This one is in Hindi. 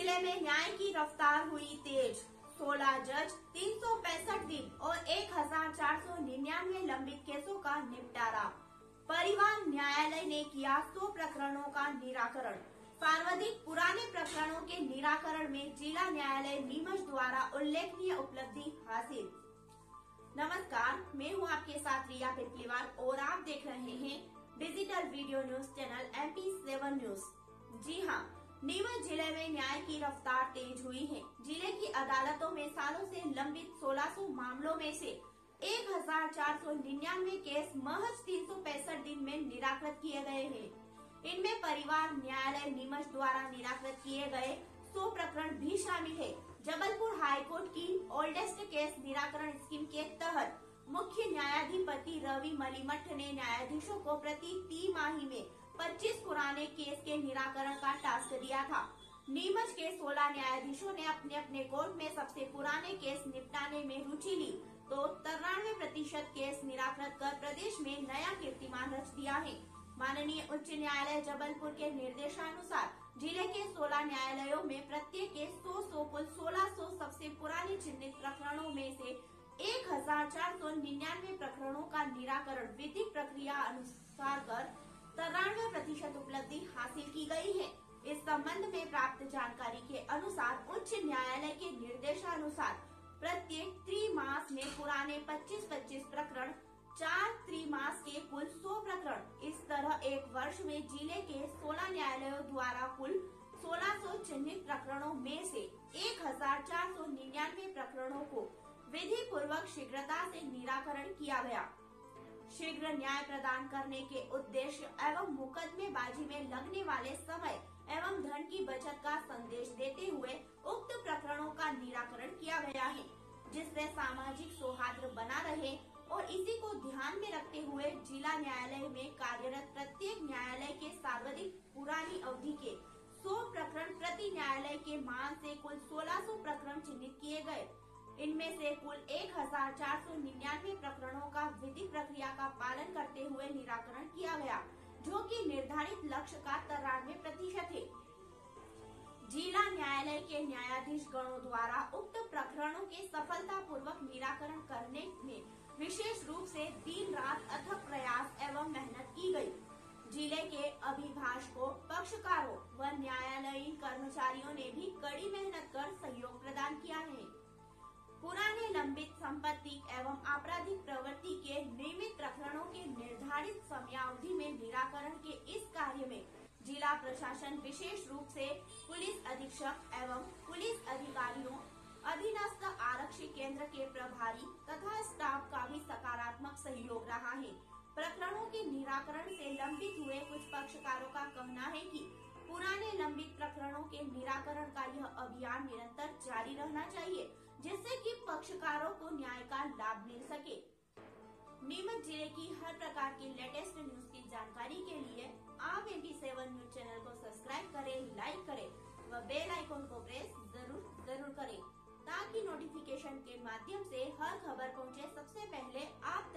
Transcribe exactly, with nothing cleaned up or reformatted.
जिले में न्याय की रफ्तार हुई तेज। सोलह जज, तीन सौ पैंसठ दिन और एक हजार चार सौ निन्यानवे लंबित केसों का निपटारा। परिवार न्यायालय ने किया सौ प्रकरणों का निराकरण। सर्वाधिक पुराने प्रकरणों के निराकरण में जिला न्यायालय नीमच द्वारा उल्लेखनीय उपलब्धि हासिल। नमस्कार, मैं हूं आपके साथ रिया पिपलीवाल और आप देख रहे हैं digital video news channel M P seven news. जी हां, नीमच जिले में न्याय की रफ्तार तेज हुई है। जिले की अदालतों में सालों से लंबित सोलह सौ मामलों में से एक हजार चार सौ निन्यानवे केस महज तीन सौ पैंसठ दिन में निराकृत किए गए हैं। इनमें परिवार न्यायालय नीमच द्वारा निराकृत किए गए सौ प्रकरण भी शामिल है। जबलपुर हाईकोर्ट की ओल्डेस्ट केस निराकरण स्कीम के तहत मुख्य न्यायाधिपति रवि मलिमठ ने न्यायाधीशों को प्रति तिमाही में पच्चीस पुराने केस के निराकरण का टास्क दिया था। नीमच के सोलह न्यायाधीशों ने अपने अपने कोर्ट में सबसे पुराने केस निपटाने में रुचि ली तो तिरानवे प्रतिशत केस निराकृत कर प्रदेश में नया कीर्तिमान रच दिया है। माननीय उच्च न्यायालय जबलपुर के निर्देशानुसार जिले के सोलह न्यायालयों में प्रत्येक के सौ सौ कुल सोलह सौ सबसे पुराने चिन्हित प्रकरणों में से एक हजार चार सौ निन्यानवे प्रकरणों का निराकरण विधिक प्रक्रिया अनुसार कर तिरानवे प्रतिशत उपलब्धि हासिल की गई है। इस संबंध में प्राप्त जानकारी के अनुसार उच्च न्यायालय के निर्देशानुसार प्रत्येक त्रिमास में पुराने पच्चीस पच्चीस प्रकरण, चार त्रिमास के कुल सौ प्रकरण। इस तरह एक वर्ष में जिले के सोलह न्यायालयों द्वारा कुल सोलह सौ चिन्हित प्रकरणों में से एक हजार चार सौ निन्यानवे प्रकरणों को विधि पूर्वक शीघ्रता से निराकरण किया गया। शीघ्र न्याय प्रदान करने के उद्देश्य एवं मुकदमेबाजी में लगने वाले समय एवं धन की बचत का संदेश देते हुए उक्त प्रकरणों का निराकरण किया गया है, जिससे सामाजिक सौहार्द बना रहे और इसी को ध्यान में रखते हुए जिला न्यायालय में कार्यरत प्रत्येक न्यायालय के सर्वाधिक पुरानी अवधि के सौ प्रकरण प्रति न्यायालय के मान से कुल सोलह सौ प्रकरण चिन्हित किए गए। इनमें से कुल एक हजार चार सौ निन्यानवे प्रकरणों का विधिक प्रक्रिया का पालन करते हुए निराकरण किया गया, जो कि निर्धारित लक्ष्य का तिरानवे प्रतिशत है। जिला न्यायालय के न्यायाधीश गणों द्वारा उक्त प्रकरणों के सफलता पूर्वक निराकरण करने में विशेष रूप से दिन रात अथक प्रयास एवं मेहनत की गई। जिले के अभिभाषकों, पक्षकारों व न्यायालयीन कर्मचारियों ने भी कड़ी मेहनत कर सहयोग प्रदान किया है। पुराने लंबित संपत्ति एवं आपराधिक प्रवृत्ति के नियमित प्रकरणों के निर्धारित समयावधि में निराकरण के इस कार्य में जिला प्रशासन विशेष रूप से पुलिस अधीक्षक एवं पुलिस अधिकारियों, अधीनस्थ आरक्षी केंद्र के प्रभारी तथा स्टाफ का भी सकारात्मक सहयोग रहा है। प्रकरणों के निराकरण से लंबित हुए कुछ पक्षकारों का कहना है कि पुराने लंबित प्रकरणों के निराकरण का यह अभियान निरंतर जारी रहना चाहिए, जिससे कि पक्षकारों को न्याय का लाभ मिल सके। नीमच जिले की हर प्रकार की लेटेस्ट न्यूज की जानकारी के लिए आप M P seven news channel को सब्सक्राइब करें, लाइक करें व बेल आइकन को प्रेस जरूर जरूर करें, ताकि नोटिफिकेशन के माध्यम से हर खबर पहुंचे सबसे पहले आप